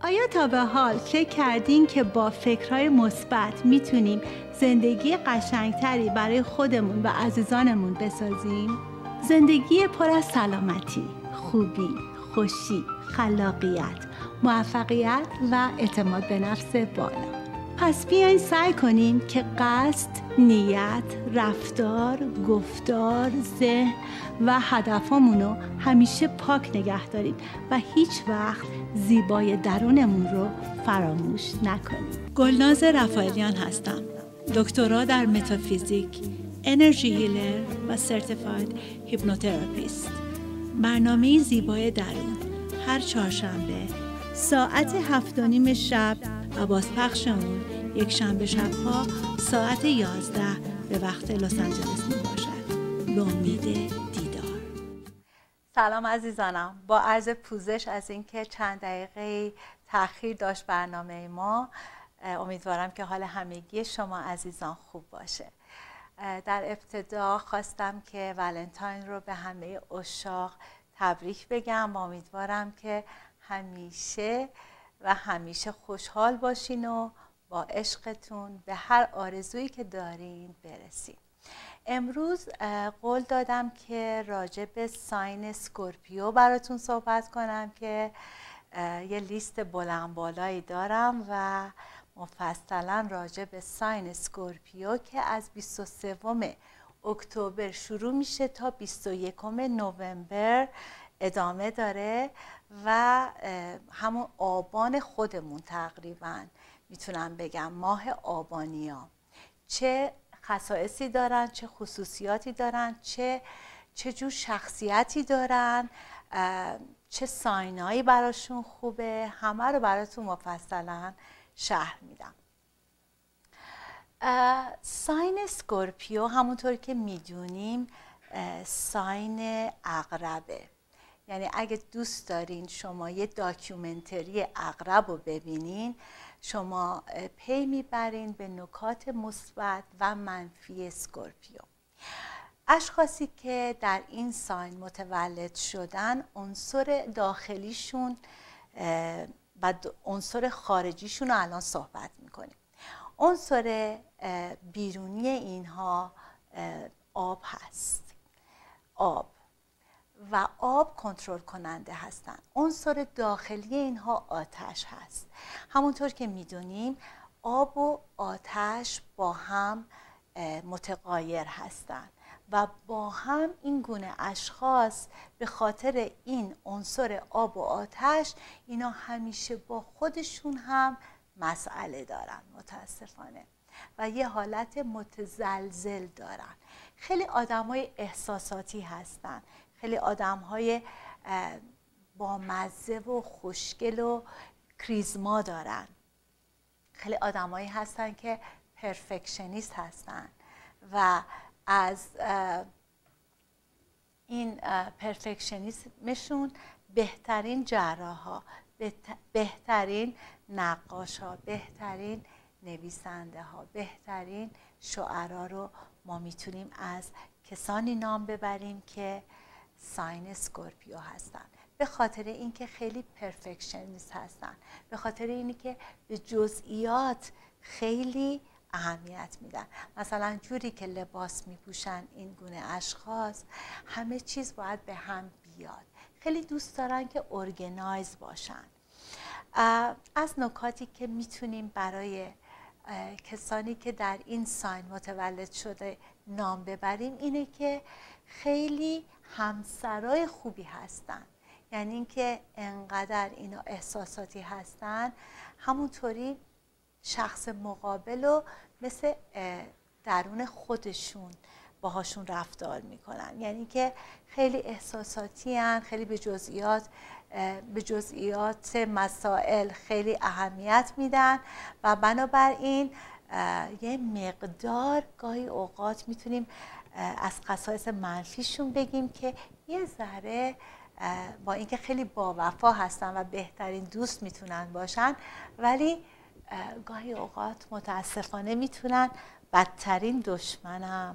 آیا تا به حال فکر کردین که با فکرهای مثبت میتونیم زندگی قشنگتری برای خودمون و عزیزانمون بسازیم؟ زندگی پر از سلامتی، خوبی، خوشی، خلاقیت، موفقیت و اعتماد به نفس بالا. پس بیاین سعی کنیم که قصد، نیت، رفتار، گفتار، ذهن و هدفامونو همیشه پاک نگه داریم و هیچ وقت زیبای درونمون رو فراموش نکنیم. گلناز رفائیلیان هستم. دکترا در متافیزیک، انرژی هیلر و سرتیفاید هیپنوتراپیست. برنامه زیبای درون هر چهارشنبه ساعت 7:30 شب و بازپخش اون یک شنبه شبها ساعت 11 به وقت لس آنجلس می باشد. به امید دیدار. سلام عزیزانم، با عرض پوزش از اینکه چند دقیقه تأخیر داشت برنامه ما. امیدوارم که حال همگی شما عزیزان خوب باشه. در ابتدا خواستم که ولنتاین رو به همه عشاق تبریک بگم و امیدوارم که همیشه خوشحال باشین و با عشقتون به هر آرزویی که دارین برسین. امروز قول دادم که راجع به ساین اسکورپیو براتون صحبت کنم که یه لیست بلند بالایی دارم و مفصلا راجع به ساین اسکورپیو که از 23 اکتبر شروع میشه تا 21 نوامبر ادامه داره و همون آبان خودمون تقریبا میتونم بگم ماه آبانیا چه خصائصی دارن، چه خصوصیاتی دارن، چه جور شخصیتی دارن، چه ساینایی براشون خوبه، همه رو براتون مفصلا شرح میدم. ساین اسکورپیو همونطور که میدونیم ساین عقربه. یعنی اگه دوست دارین شما یه داکیومنتری عقرب رو ببینین، شما پی میبرین به نکات مثبت و منفی اسکورپیو. اشخاصی که در این ساین متولد شدن، عنصر داخلیشون و عنصر خارجیشون رو الان صحبت میکنیم. عنصر بیرونی اینها آب هست، آب و آب کنترل کننده هستند. عنصر داخلی اینها آتش هست. همونطور که میدونیم آب و آتش با هم متغایر هستند و با هم این گونه اشخاص به خاطر این عنصر آب و آتش اینا همیشه با خودشون هم مسئله دارن متاسفانه و یه حالت متزلزل دارن. خیلی آدمای احساساتی هستن، خیلی آدم‌های با مزه و خوشگل و کریزما دارن. خیلی آدمایی هستن که پرفکشنیست هستن و از این پرفکشنیسمشون بهترین جراحا، بهترین نقاشا، بهترین نویسنده ها، بهترین شاعرها رو ما میتونیم از کسانی نام ببریم که ساین اسکورپیو هستن. به خاطر اینکه خیلی پرفکشنیست هستن، به خاطر اینکه به جزئیات خیلی اهمیت میدن. مثلا جوری که لباس میپوشن این گونه اشخاص، همه چیز باید به هم بیاد. خیلی دوست دارن که ارگنایز باشن. از نکاتی که میتونیم برای کسانی که در این ساین متولد شده نام ببریم اینه که خیلی همسرای خوبی هستن. یعنی اینکه انقدر اینا احساساتی هستن، همونطوری شخص مقابل رو مثل درون خودشون باهاشون رفتار میکنن. یعنی که خیلی احساساتی هن، خیلی به جزئیات مسائل خیلی اهمیت میدن و بنابراین یه مقدار گاهی اوقات میتونیم از خصایص منفیشون بگیم که یه ذره با اینکه خیلی باوفا هستن و بهترین دوست میتونن باشن، ولی گاهی اوقات متاسفانه میتونن بدترین دشمنم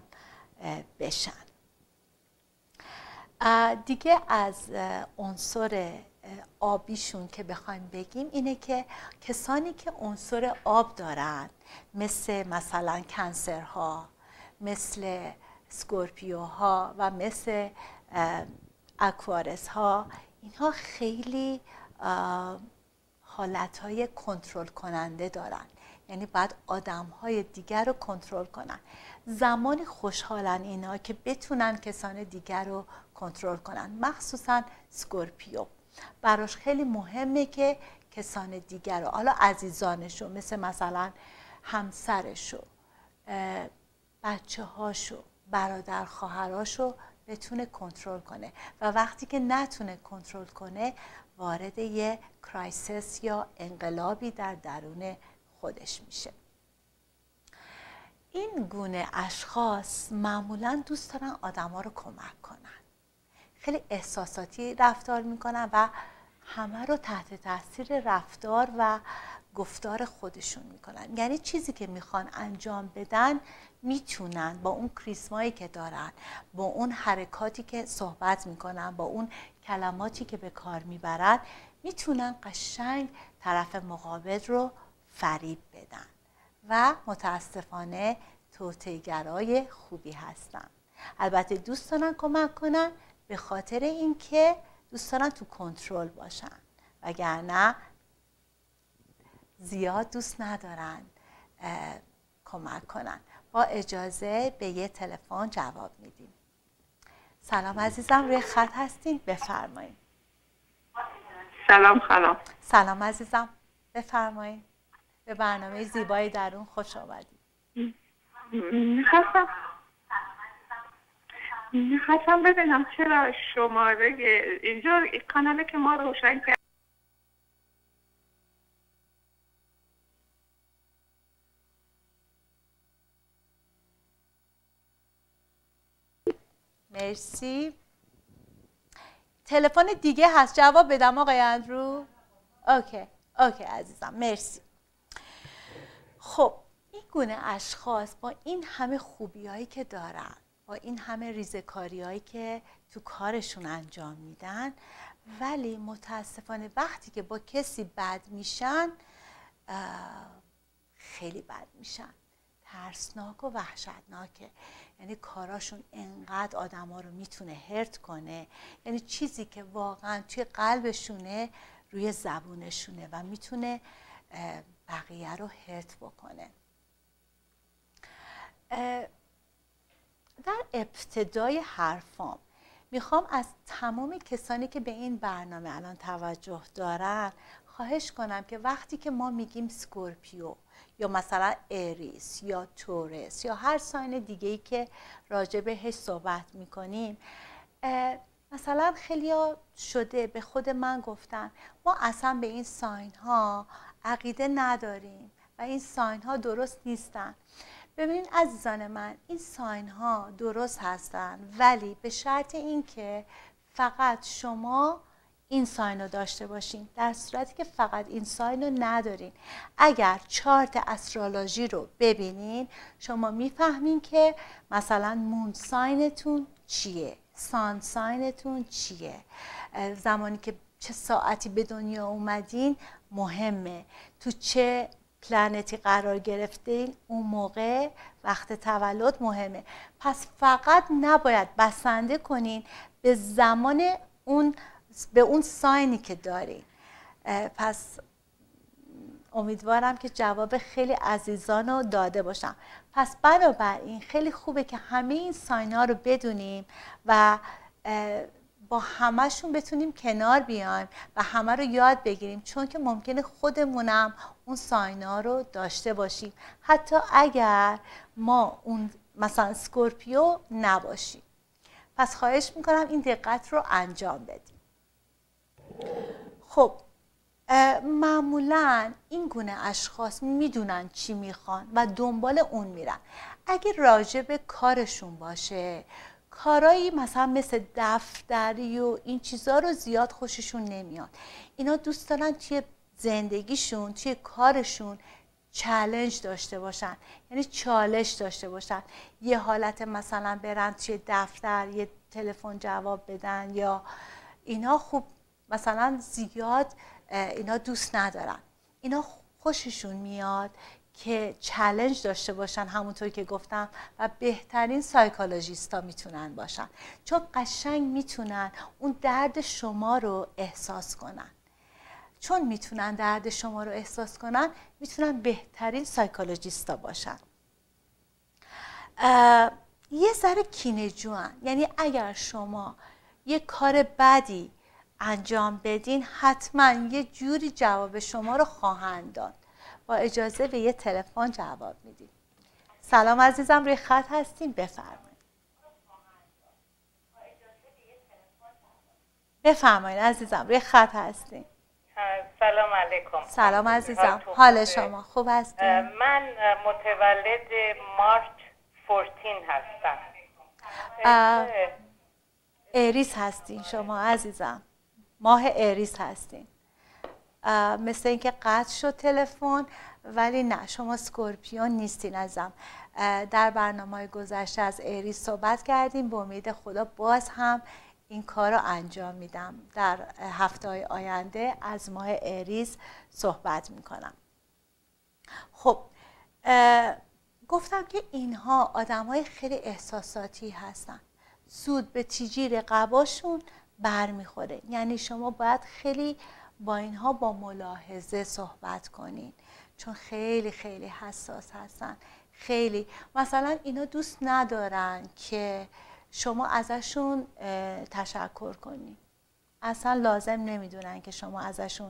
بشن. دیگه از عنصر آبیشون که بخوایم بگیم اینه که کسانی که عنصر آب دارن، مثلا کنسرها، مثل اسکورپیوها و مثل اکوارس ها، اینها خیلی حالتهای کنترل کننده دارن، یعنی باید آدمهای دیگر رو کنترل کنن. زمانی خوشحالن اینا که بتونن کسان دیگر رو کنترل کنن، مخصوصا اسکورپیو براش خیلی مهمه که کسان دیگر رو، حالا عزیزانشو، مثلا همسرشو، بچه هاشو، برادر خواهراشو بتونه کنترل کنه و وقتی که نتونه کنترل کنه وارد یه کرایسیس یا انقلابی در درون خودش میشه. این گونه اشخاص معمولاً دوست دارن آدما رو کمک کنن، خیلی احساساتی رفتار میکنن و همه رو تحت تاثیر رفتار و گفتار خودشون میکنن. یعنی چیزی که میخوان انجام بدن میتونن با اون کریسمایی که دارن، با اون حرکاتی که صحبت میکنن، با اون کلماتی که به کار میبرن، میتونن قشنگ طرف مقابل رو فریب بدن و متاسفانه توطئه‌گرای خوبی هستن. البته دوست دارن کمک کنن به خاطر اینکه دوست دارن تو کنترل باشن، وگرنه زیاد دوست ندارن کمک کنن. با اجازه به یه تلفن جواب میدیم. سلام عزیزم، روی خط هستین، بفرمایید. سلام خانم. سلام عزیزم، بفرمایید. به برنامه زیبای درون خوش آمدید. میخواستم ببینم چرا شماره اینجا کانالی که ما روشن کرد. مرسی. تلفن دیگه هست جواب بدم آقای اندرو؟ اوکی عزیزم، مرسی. خب این گونه اشخاص با این همه خوبی هایی که دارن، با این همه ریزکاری هایی که تو کارشون انجام میدن، ولی متاسفانه وقتی که با کسی بد میشن خیلی بد میشن، ترسناک و وحشتناکه. یعنی کاراشون انقدر آدم ها رو میتونه هرت کنه، یعنی چیزی که واقعا توی قلبشونه روی زبونشونه و میتونه بقیه رو هرت بکنه. در ابتدای حرفام میخوام از تمام کسانی که به این برنامه الان توجه دارن خواهش کنم که وقتی که ما میگیم اسکورپیو یا مثلا اریس یا تورس یا هر ساین دیگه‌ای که راجع بهش صحبت میکنیم، مثلا خیلیا شده به خود من گفتن ما اصلا به این ساین ها عقیده نداریم و این ساین ها درست نیستن. ببینید عزیزان من، این ساین ها درست هستن، ولی به شرط اینکه فقط شما این ساین رو داشته باشین. در صورتی که فقط این ساین رو ندارین، اگر چارت استرولوژی رو ببینین شما میفهمین که مثلا مون ساینتون چیه، سان ساینتون چیه، زمانی که چه ساعتی به دنیا اومدین مهمه، تو چه پلنتی قرار گرفتین اون موقع وقت تولد مهمه. پس فقط نباید بسنده کنین به زمان به اون ساینی که دارین. پس امیدوارم که جواب خیلی عزیزان رو داده باشم. پس بنابراین خیلی خوبه که همه این ساین ها رو بدونیم و با همه‌شون بتونیم کنار بیایم و همه رو یاد بگیریم، چون که ممکنه خودمونم اون ساین ها رو داشته باشیم حتی اگر ما اون مثلا اسکورپیو نباشیم. پس خواهش میکنم این دقت رو انجام بدیم. خب معمولا این گونه اشخاص میدونن چی میخوان و دنبال اون میرن. اگه راجع به کارشون باشه، کارایی مثلا مثل دفتری و این چیزا رو زیاد خوششون نمیاد. اینا دوست دارن توی زندگیشون، توی کارشون چالش داشته باشن، یعنی چالش داشته باشن. یه حالت مثلا برن توی دفتر یه تلفن جواب بدن یا اینا خوب مثلا زیاد اینا دوست ندارن. اینا خوششون میاد که چالش داشته باشن، همونطور که گفتم، و بهترین سایکولوژیستا میتونن باشن، چون قشنگ میتونن اون درد شما رو احساس کنن. چون میتونن درد شما رو احساس کنن، میتونن بهترین سایکولوژیستا باشن. یه ذره کینه‌جوان، یعنی اگر شما یه کار بدی انجام بدین حتما یه جوری جواب شما رو خواهند داد. با اجازه به یه تلفن جواب میدیم. سلام عزیزم، روی خط هستین، بفرمایید. بفرمایید عزیزم، روی خط هستین. سلام علیکم. سلام عزیزم، حال شما خوب هستین؟ من متولد مارچ 14 هستم. اریس هستین شما عزیزم، ماه اریس هستین. مثل اینکه قطع شد تلفن، ولی نه، شما اسکورپیون نیستین عزیزم. در برنامه گذشته از اریس صحبت کردیم، به امید خدا باز هم این کار رو انجام میدم. در هفته‌های آینده از ماه اریس صحبت میکنم. خب گفتم که اینها آدم‌های خیلی احساساتی هستن، زود به تیجیر قباشون برمیخوره. یعنی شما باید خیلی با اینها با ملاحظه صحبت کنین، چون خیلی خیلی حساس هستن. خیلی مثلا اینا دوست ندارن که شما ازشون تشکر کنین، اصلا لازم نمیدونن که شما ازشون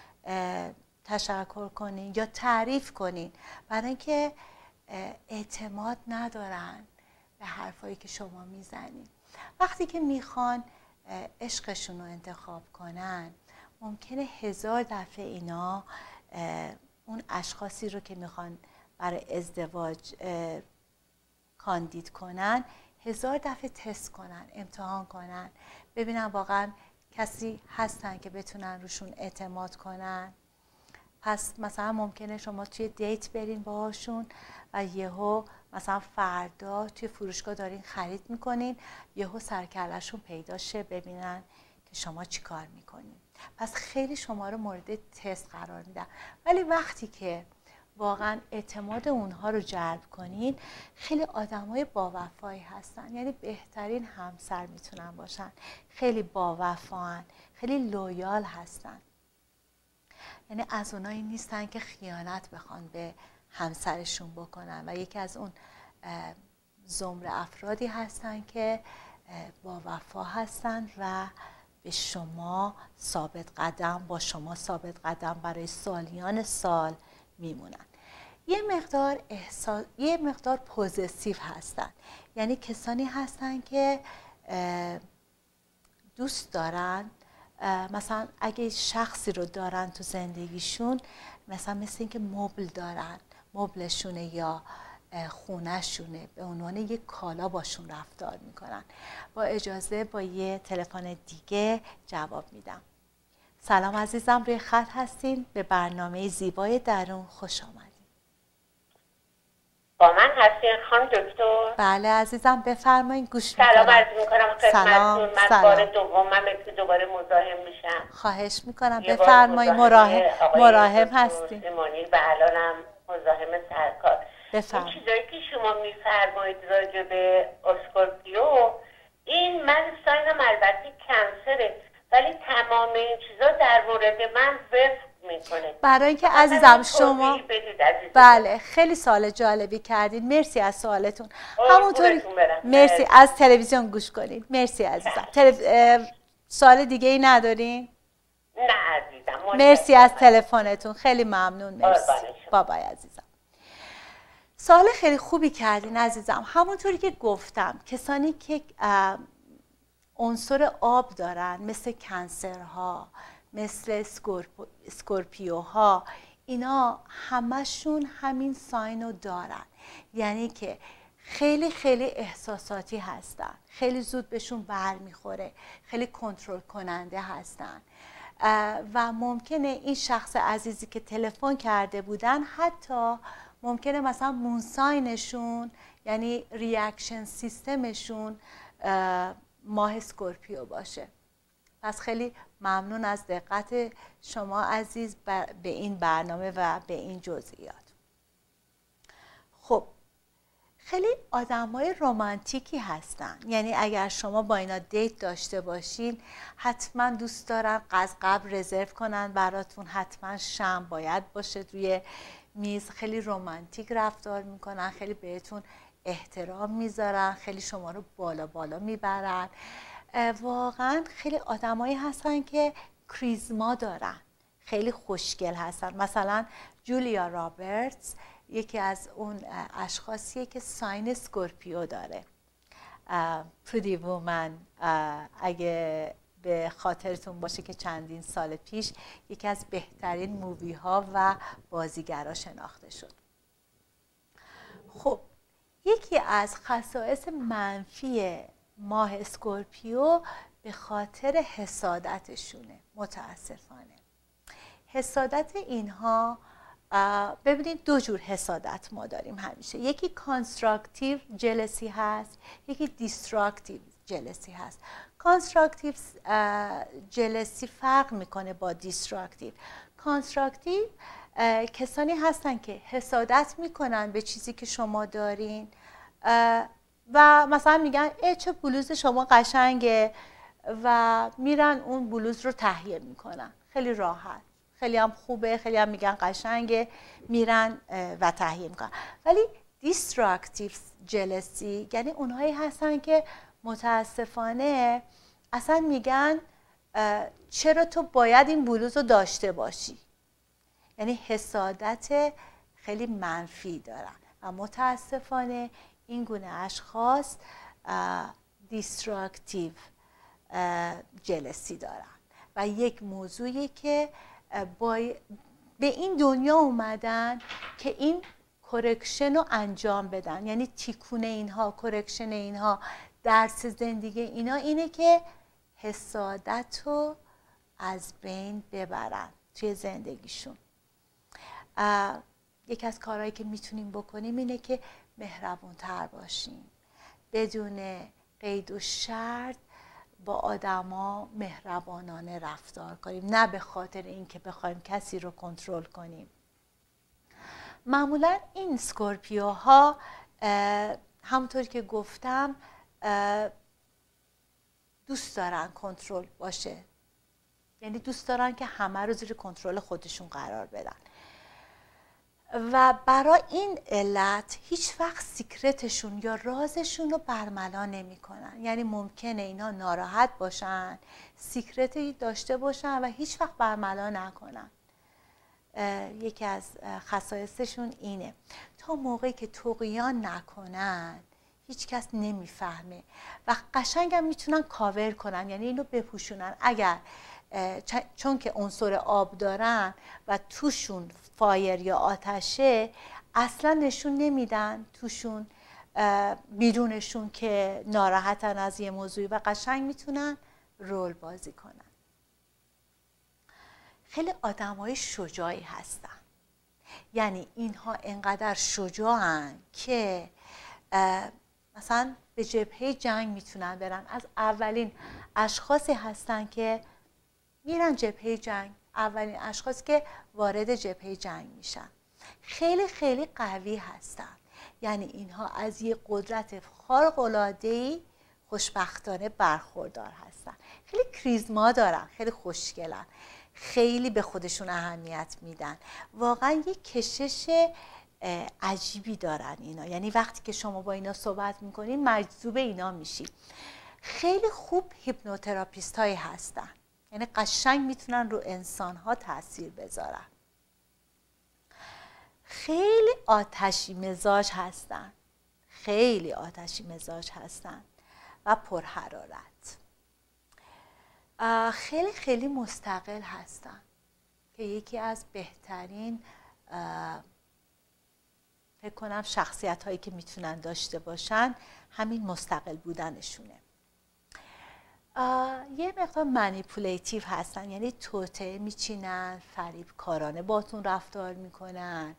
تشکر کنین یا تعریف کنین، برای اینکه اعتماد ندارن به حرفایی که شما میزنین. وقتی که میخوان عشقشون رو انتخاب کنن، ممکنه 1000 دفعه اینا اون اشخاصی رو که میخوان برای ازدواج کاندید کنن 1000 دفعه تست کنن، امتحان کنن، ببینن واقعا کسی هستن که بتونن روشون اعتماد کنن. پس مثلا ممکنه شما توی دیت برین باهاشون و یهو مثلا فردا توی فروشگاه دارین خرید میکنین، یهو سرکله‌شون پیدا شه، ببینن که شما چی کار میکنین. پس خیلی شما رو مورد تست قرار میدن. ولی وقتی که واقعا اعتماد اونها رو جلب کنین، خیلی آدمای باوفایی هستن، یعنی بهترین همسر میتونن باشن، خیلی باوفان، خیلی لویال هستن. یعنی از اونایی نیستن که خیانت بخوان به همسرشون بکنن و یکی از اون زمره افرادی هستن که با وفا هستن و به شما ثابت قدم، با شما ثابت قدم برای سالیان سال میمونن. یه مقدار پوزسیو هستن، یعنی کسانی هستن که دوست دارن مثلا اگه شخصی رو دارن تو زندگیشون، مثل اینکه مبل دارن، مبلشونه یا خونه‌شونه، به عنوان یک کالا باشون رفتار میکنن. با اجازه با یه تلفن دیگه جواب میدم. سلام عزیزم، روی خط هستین، به برنامه زیبای درون خوش آمدید. با من هستین خانم دکتر؟ بله عزیزم، بفرمایید، گوش میکنم. سلام عرض میکنم خدمتتون. من بار دومم که دوباره مزاحم میشم. خواهش میکنم، بفرمایید. مراهم هستین و الانم مزاحم سرکار. بفرمایید. این چیزایی که شما میفرمایید راجع به اسکورپیو، این من ساینم البته کنسره، ولی تمام این چیزا در مورد من وفق میکنه. برای اینکه عزیزم شما بله خیلی سوال جالبی کردین، مرسی از سوالتون. همونطوری مرسی، از تلویزیون گوش کنید. مرسی عزیزم. سوال دیگه ای ندارین؟ نه عزیزم، مرسی از تلفنتون، خیلی ممنون. مرسی، بابای عزیزم. سوال خیلی خوبی کردین عزیزم. همونطوری که گفتم، کسانی که عنصر آب دارن، مثل کنسرها، مثل اسکورپیوها، اینا همشون همین ساینو دارن، یعنی که خیلی خیلی احساساتی هستن، خیلی زود بهشون برمیخوره، خیلی کنترل کننده هستن و ممکنه این شخص عزیزی که تلفن کرده بودن حتی ممکنه مثلا مونساینشون، یعنی ریاکشن سیستمشون ماه اسکورپیو باشه. پس خیلی ممنون از دقت شما عزیز به این برنامه و به این جزئیات. خب خیلی آدمای رمانتیکی هستن، یعنی اگر شما با اینا دیت داشته باشین حتما دوست دارن از قبل رزرو کنن براتون، حتما شمع باید باشه روی میز، خیلی رمانتیک رفتار میکنن، خیلی بهتون احترام میذارن، خیلی شما رو بالا بالا میبرن. واقعا خیلی آدمایی هستن که کریزما دارن، خیلی خوشگل هستن. مثلا جولیا رابرتس یکی از اون اشخاصیه که ساین اسکورپیو داره. پریتی وومن اگه به خاطرتون باشه که چندین سال پیش یکی از بهترین مووی ها و بازیگرا شناخته شد. خب یکی از خصائص منفی ماه اسکورپیو به خاطر حسادتشونه. متاسفانه حسادت اینها، ببینید دو جور حسادت ما داریم همیشه، یکی کانستراکتیو جلسی هست، یکی دیستراکتیو جلسی هست. کانستراکتیو جلسی فرق میکنه با دیستراکتیو. کانستراکتیو کسانی هستن که حسادت میکنن به چیزی که شما دارین و مثلا میگن چه بلوز شما قشنگه و میرن اون بلوز رو تهیه میکنن، خیلی راحت، خیلی هم خوبه، خیلی هم میگن قشنگه، میرن و تهیه میکنن. ولی دیستراکتیو جلسی یعنی اونهایی هستن که متاسفانه اصلا میگن چرا تو باید این بلوز رو داشته باشی، یعنی حسادت خیلی منفی دارن و متاسفانه این گونه اشخاص دیستراکتیو جلسی دارن و یک موضوعی که به این دنیا اومدن که این کرکشن رو انجام بدن، یعنی تیکون اینها، کرکشن اینها، درس زندگی اینا اینه که حسادت رو از بین ببرن توی زندگیشون. یکی از کارهایی که میتونیم بکنیم اینه که مهربون‌تر باشیم، بدون قید و شرط با آدما مهربانانه رفتار کنیم، نه به خاطر اینکه بخوایم کسی رو کنترل کنیم. معمولا این اسکورپیوها همونطور که گفتم دوست دارن کنترل باشه، یعنی دوست دارن که همه رو زیر کنترل خودشون قرار بدن و برای این علت هیچ وقت سیکرتشون یا رازشون رو برملا نمی کنن. یعنی ممکنه اینا ناراحت باشن، سیکرتی داشته باشن و هیچ وقت برملا نکنن. یکی از خصایصشون اینه، تا موقعی که طغیان نکنن هیچ کس نمیفهمه و قشنگ هم میتونن کاور کنن، یعنی اینو بپوشونن. اگر چون که عنصر آب دارن و توشون فایر یا آتشه، اصلا نشون نمیدن توشون بیرونشون که ناراحتن از یه موضوعی و قشنگ میتونن رول بازی کنن. خیلی آدمای شجاعی هستن، یعنی اینها انقدر شجاعن که مثلا به جبهه جنگ میتونن برن. از اولین اشخاصی هستن که میرن جبهه جنگ، اولین اشخاصی که وارد جبهه جنگ میشن. خیلی خیلی قوی هستن، یعنی اینها از یه قدرت خارق‌العاده‌ای خوشبختانه برخوردار هستن. خیلی کریزما دارن، خیلی خوشگلن، خیلی به خودشون اهمیت میدن. واقعا یه کشش عجیبی دارن اینا، یعنی وقتی که شما با اینا صحبت میکنین مجذوب اینا میشی. خیلی خوب هیپنوتراپیست هایی هستن، یعنی قشنگ میتونن رو انسان ها تاثیر بذارن. خیلی آتشی مزاج هستن، خیلی آتشی مزاج هستن و پرحرارت. خیلی خیلی مستقل هستن که یکی از بهترین فکر کنم شخصیت هایی که میتونن داشته باشن همین مستقل بودنشونه. یه مقدار منیپولیتیو هستن، یعنی توطئه میچینن، فریبکارانه باتون رفتار میکنن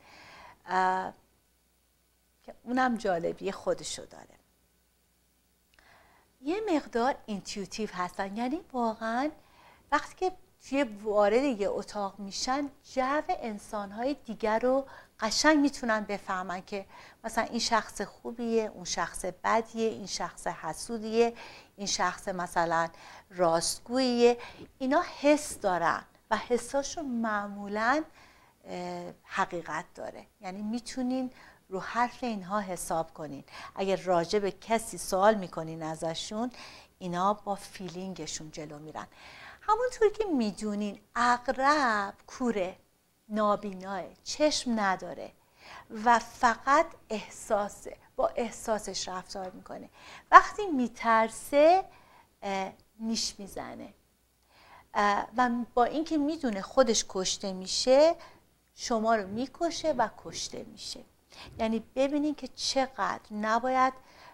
که اونم جالبی خودشو داره. یه مقدار اینتیوتیو هستن، یعنی واقعا وقتی که توی وارد یه اتاق میشن، جو انسانهای دیگر رو قشنگ میتونن بفهمن که مثلا این شخص خوبیه، اون شخص بدیه، این شخص حسودیه، این شخص مثلا راستگوییه. اینا حس دارن و حساشون معمولاً حقیقت داره. یعنی میتونین رو حرف اینها حساب کنین. اگر راجع به کسی سوال میکنین ازشون، اینا با فیلینگشون جلو میرن. همونطور که میدونین عقرب کوره، نابیناه، چشم نداره و فقط با احساسش رفتار میکنه. وقتی میترسه نیش میزنه و با اینکه میدونه خودش کشته میشه، شما رو میکشه و کشته میشه. یعنی ببینین که چقدر نباید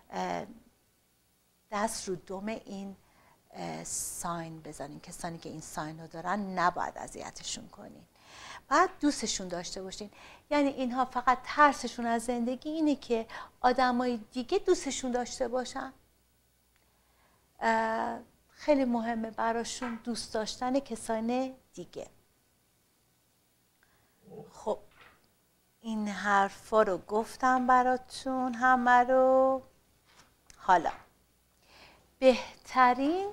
دست رو دم این ساین بزنین. کسانی که این ساین رو دارن نباید اذیتشون کنین، باید دوستشون داشته باشین. یعنی اینها فقط ترسشون از زندگی اینه که آدمای دیگه دوستشون داشته باشن. خیلی مهمه براشون دوست داشتن کسان دیگه. خب این حرفا رو گفتم براتون همه رو. حالا بهترین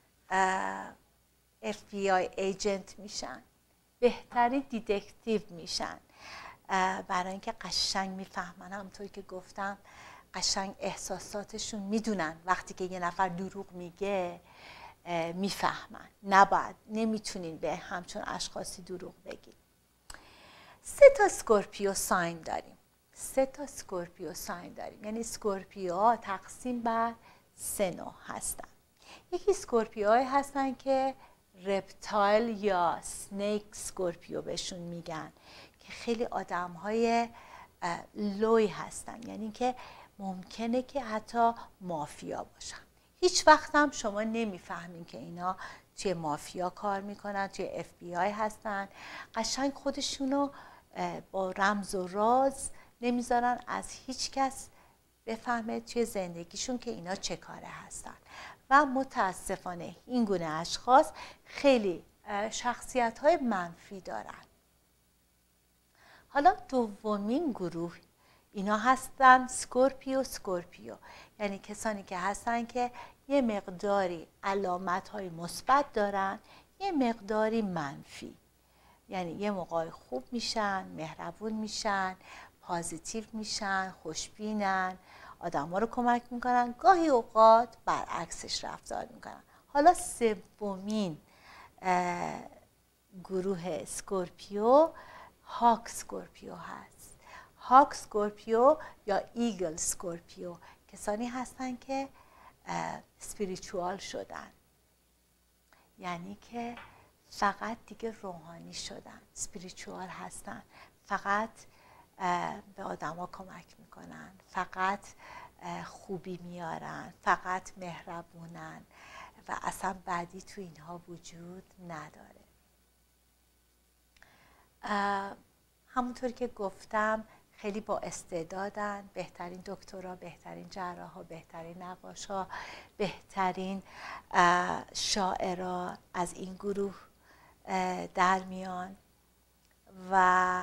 FBI ایجنت میشن، بهترین دیتکتیو میشن، برای اینکه قشنگ میفهمن. همونطوری که گفتم قشنگ احساساتشون میدونن. وقتی که یه نفر دروغ میگه میفهمن. نمیتونین به همچون اشخاصی دروغ بگید. 3 تا اسکورپیو ساین داریم. یعنی اسکورپیوها تقسیم بر 3 نوع هستن. یکی اسکورپیوهایی هستن که رپتایل یا سنیک اسکورپیو بهشون میگن، که خیلی آدمهای لوی هستن. یعنی که ممکنه که حتی مافیا باشن. هیچ وقت هم شما نمیفهمین که اینا توی مافیا کار میکنن، توی FBI هستن. قشنگ خودشونو با رمز و راز نمیذارن از هیچ کس بفهمه توی زندگیشون که اینا چه کاره هستن. و متاسفانه این گونه اشخاص خیلی شخصیت‌های منفی دارن. حالا دومین گروه اینا هستن اسکورپیو. یعنی کسانی که هستن که یه مقداری علامت‌های مثبت دارن، یه مقداری منفی. یعنی یه موقع خوب میشن، مهربون میشن، پازیتیو میشن، خوشبینن، آدم ها رو کمک میکنن، گاهی اوقات برعکسش رفتار میکنن. حالا سومین گروه اسکورپیو هاک اسکورپیو هست. هاک اسکورپیو یا ایگل اسکورپیو کسانی هستن که اسپریچوال شدن. یعنی که فقط دیگه روحانی شدن، اسپریچوال هستن، فقط به آدم ها کمک میکنن، فقط خوبی میارن، فقط مهربونن و اصلا بدی تو اینها وجود نداره. همونطور که گفتم خیلی با استعدادن. بهترین دکترها، بهترین جراحا، بهترین نقاشا، بهترین شاعرها از این گروه در میان و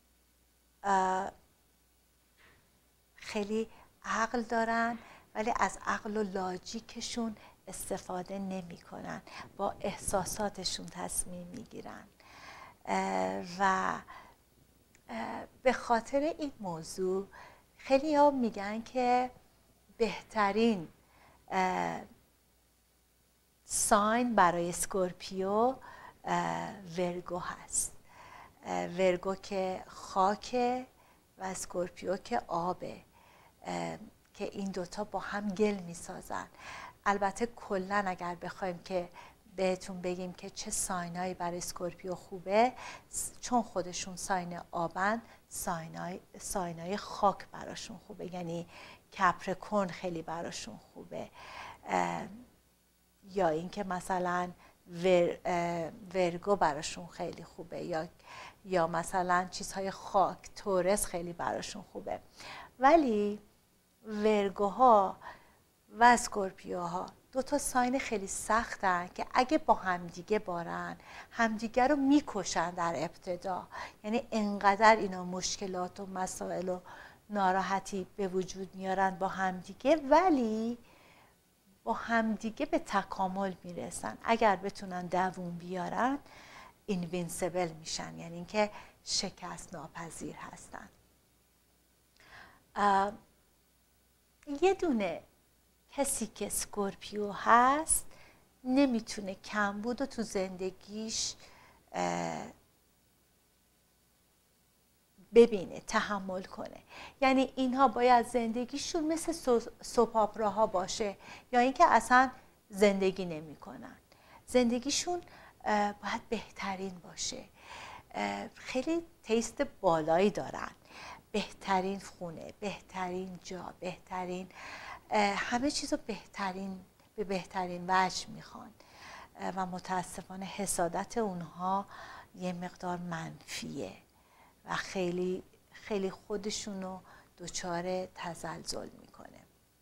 خیلی عقل دارن، ولی از عقل و لاجیکشون استفاده نمی کنن. با احساساتشون تصمیم می گیرن و به خاطر این موضوع خیلی ها میگن که بهترین ساین برای اسکورپیو ورگو هست. ورگو که خاکه و اسکورپیو که آبه، که این دوتا با هم گل میسازن. البته کلن اگر بخوایم که بهتون بگیم که چه ساینایی برای اسکورپیو خوبه، چون خودشون ساین آبن، ساینای خاک براشون خوبه. یعنی کپریکورن خیلی براشون خوبه، یا اینکه مثلا ورگو براشون خیلی خوبه، یا مثلا چیزهای خاک، تورس خیلی براشون خوبه. ولی ورگوها و اسکورپیوها دو تا ساین خیلی سختن که اگه با همدیگه بارن همدیگه رو میکشن در ابتدا. یعنی انقدر اینا مشکلات و مسائل و ناراحتی به وجود میارن با همدیگه، ولی با همدیگه به تکامل میرسن. اگر بتونن دووم بیارن اینوینسیبل میشن، یعنی اینکه شکست ناپذیر هستن. یه دونه کسی که اسکورپیو هست نمیتونه کمبود رو تو زندگیش ببینه، تحمل کنه. یعنی اینها باید زندگیشون مثل سوپ اپراها باشه، یا اینکه اصلا زندگی نمی کنن. زندگیشون باید بهترین باشه. خیلی تیست بالایی دارن، بهترین خونه، بهترین جا، بهترین همه چیزو به بهترین وجه میخوان و متاسفانه حسادت اونها یه مقدار منفیه و خیلی خیلی خودشونو دچار تزلزل میکنه.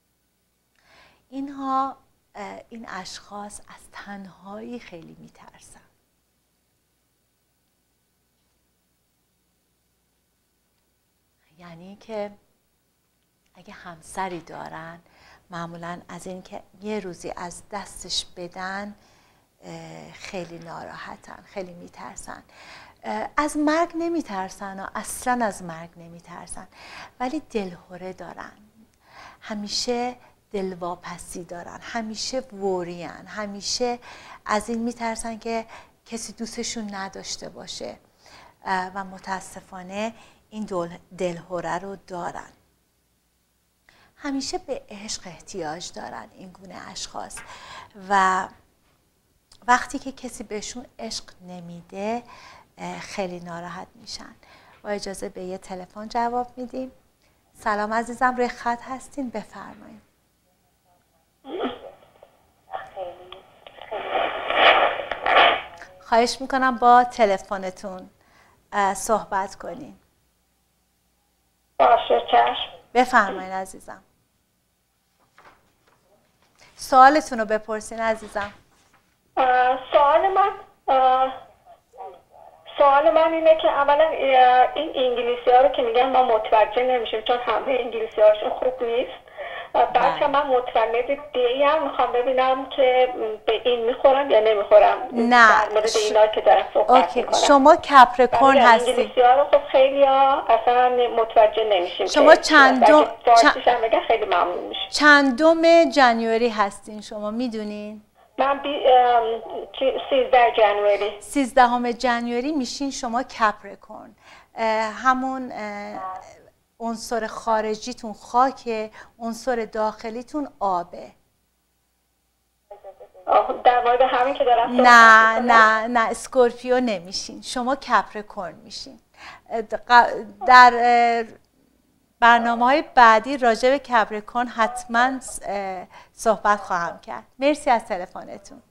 این اشخاص از تنهایی خیلی میترسن. یعنی که اگه همسری دارن معمولاً از این که یه روزی از دستش بدن خیلی ناراحتن، خیلی میترسن. از مرگ نمیترسن و اصلا از مرگ نمیترسن، ولی دلهره دارن، همیشه دلواپسی دارن، همیشه ورین، همیشه از این میترسن که کسی دوستشون نداشته باشه و متاسفانه این دلهره رو دارن. همیشه به عشق احتیاج دارن این گونه اشخاص و وقتی که کسی بهشون عشق نمیده خیلی ناراحت میشن. با اجازه به یه تلفن جواب میدیم. سلام عزیزم، روی خط هستین، بفرمایید. خواهش میکنم با تلفنتون صحبت کنین. باشه چشم. بفرمایید عزیزم. سوالتون رو بپرسین عزیزم. سوال من اینه که اولا این انگلیسی ها رو که میگن ما متوجه نمیشیم چون همه انگلیسی هاشون خوب نیست. بعد که من متولد دی هم میخوام ببینم که به این میخورم یا نمیخورم. نه در مورد اینا که دارم صحبت میکنم. شما کپریکورن هستین. انگلیسی ها رو خب خیلی ها اصلا متوجه نمیشیم. شما چندم فارسیش هم بگن خیلی ممنون میشه. چندم جنوری هستین شما میدونین؟ من 13 جنوری. 13 جنوری میشین شما کپریکورن. همون عنصر خارجیتون خاکه، عنصر داخلیتون آبه. در مورد همین که دارم نه اسکورپیو نمیشین، شما کپریکورن میشین. در برنامه‌های بعدی راجع به کپریکورن حتما صحبت خواهم کرد. مرسی از تلفنتون.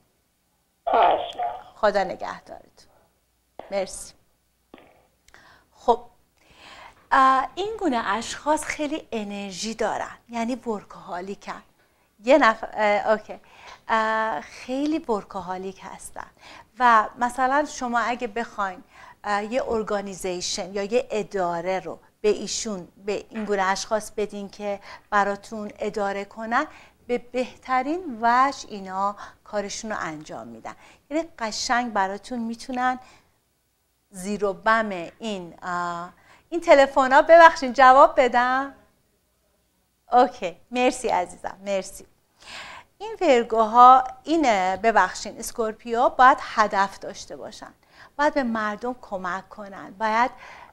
خدا نگهدارتون. مرسی. خب این گونه اشخاص خیلی انرژی دارن، یعنی ورکهالیکن. یه نفر خیلی ورکهالیک هستن و مثلا شما اگه بخواین یه ارگانیزیشن یا یه اداره رو به این گونه اشخاص بدین که براتون اداره کنن، به بهترین وجه اینا کارشون رو انجام میدن. یعنی قشنگ براتون میتونن زیر و بم این تلفن ها ببخشین جواب بدم. اوکی، مرسی عزیزم، مرسی. این ورگوها ببخشین اسکورپیو باید هدف داشته باشن، باید به مردم کمک کنن، باید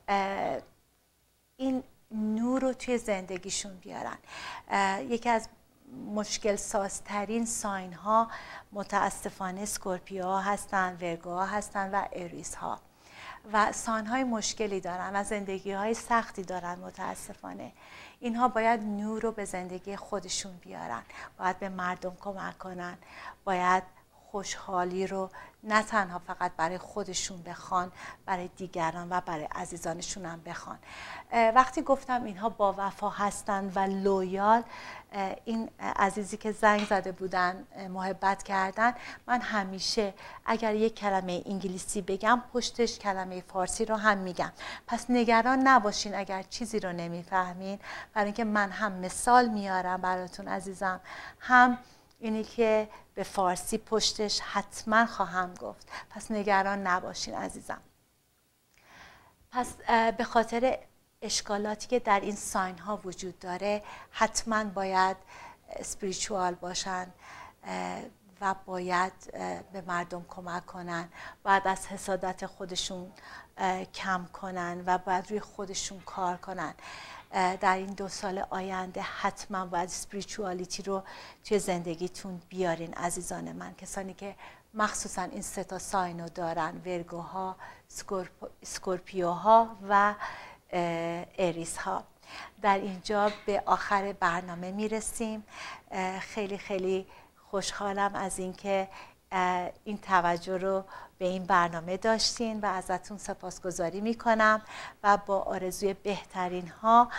این نور رو توی زندگیشون بیارن. یکی از مشکل سازترین ساین ها متاسفانه اسکورپیو ها هستن، ورگو ها هستن و اریس ها و ساین های مشکلی دارن و زندگی های سختی دارن. متاسفانه اینها باید نور رو به زندگی خودشون بیارن، باید به مردم کمک کنن، باید خوشحالی رو نه تنها فقط برای خودشون بخوان، برای دیگران و برای عزیزانشون هم بخوان. وقتی گفتم اینها با وفا هستن و لویال، این عزیزی که زنگ زده بودن محبت کردن، من همیشه اگر یک کلمه انگلیسی بگم پشتش کلمه فارسی رو هم میگم. پس نگران نباشین اگر چیزی رو نمیفهمین، برای اینکه من هم مثال میارم براتون عزیزم، هم اینی که به فارسی پشتش حتما خواهم گفت. پس نگران نباشین عزیزم. پس به خاطر اشکالاتی که در این ساین ها وجود داره حتما باید اسپریچوال باشن و باید به مردم کمک کنن، باید از حسادت خودشون کم کنن و باید روی خودشون کار کنن. در این 2 سال آینده حتما باید اسپریچوالیتی رو توی زندگیتون بیارین عزیزان من. کسانی که مخصوصا این 3 تا ساین رو دارن، ورگوها، اسکورپیوها و اریس ها. در اینجا به آخر برنامه میرسیم. خیلی خیلی خوشحالم از اینکه این توجه رو به این برنامه داشتین و ازتون سپاسگزاری میکنم و با آرزوی بهترین ها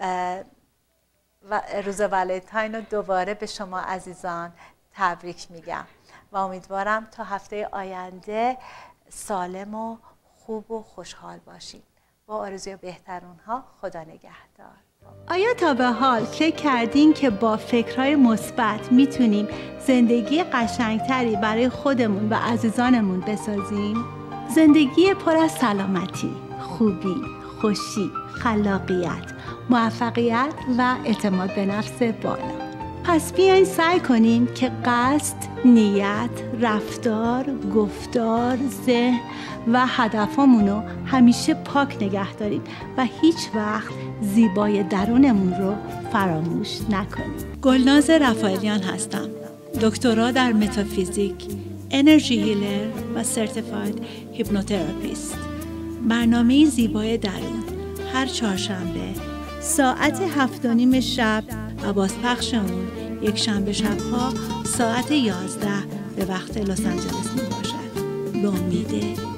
و روز ولنتاین رو دوباره به شما عزیزان تبریک میگم و امیدوارم تا هفته آینده سالم و خوب و خوشحال باشید. با آرزوی بهترین ها، خدا نگهدار. آیا تا به حال فکر کردین که با فکرهای مثبت میتونیم زندگی قشنگتری برای خودمون و عزیزانمون بسازیم؟ زندگی پر از سلامتی، خوبی، خوشی، خلاقیت، موفقیت و اعتماد به نفس بالا. پس بیاین سعی کنیم که قصد، نیت، رفتار، گفتار، ذهن و هدفمونو همیشه پاک نگه داریم و هیچ وقت زیبای درونمون رو فراموش نکنیم. گلناز رفائیلیان هستم. دکترا در متافیزیک، انرژی هیلر و سرتیفاید هیپنوتراپیست. برنامه زیبای درون هر چهارشنبه ساعت 7:30 شب و بازپخش اون یک شنبه شبها ساعت 11 به وقت لس آنجلس می باشد. به امید